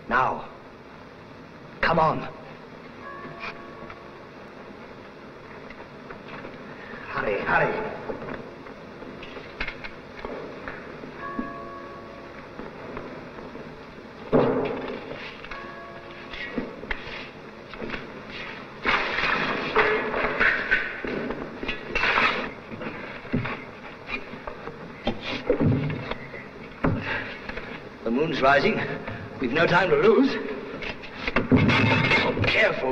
Now, come on. Hurry, hurry. The moon's rising. We've no time to lose. Oh, careful.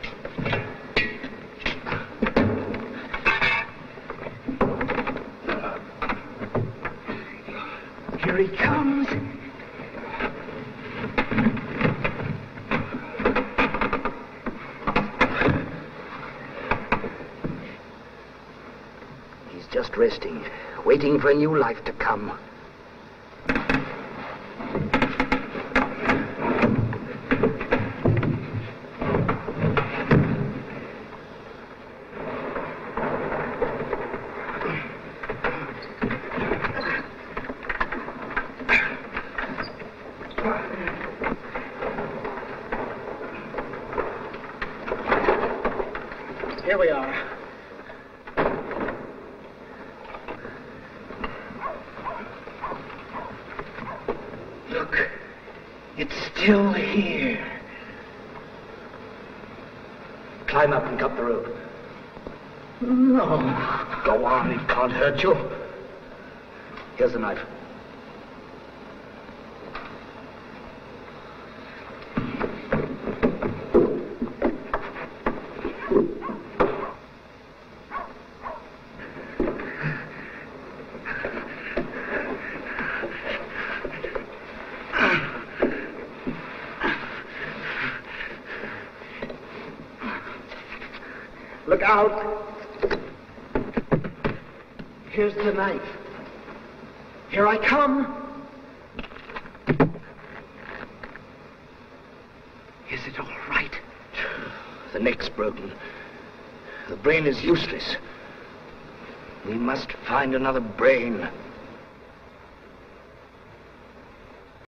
Here he comes. He's just resting, waiting for a new life to come. Here we are. Look, it's still here. Climb up and cut the rope. No. Go on, it can't hurt you. Here's the knife. Look out. Here's the knife. Here I come. Is it all right? The neck's broken. The brain is useless. We must find another brain.